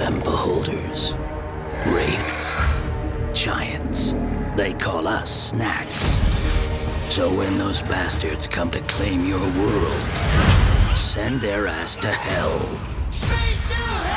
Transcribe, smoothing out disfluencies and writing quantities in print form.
them beholders. Wraiths. Giants. They call us snacks. So when those bastards come to claim your world, send their ass to hell. Straight to hell!